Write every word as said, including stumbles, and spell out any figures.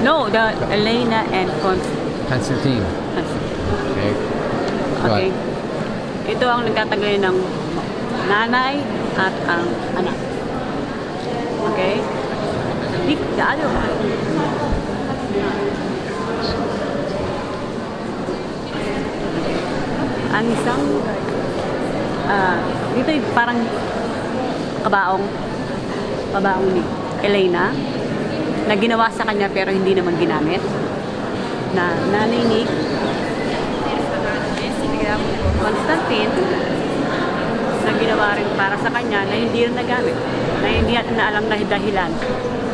No, the Elena and Constantine. Constantine. Okay. Okay. Ito ang nagtatagay ng nanay at ang anak. Okay? Di, ano? Ang isang ah, dito yung parang kabaong kabaong ni Elena na ginawa sa kanya pero hindi naman ginamit, na nanay ni Constantine na ginawa rin para sa kanya na hindi rin nagamit, na hindi natin na alam na dahilan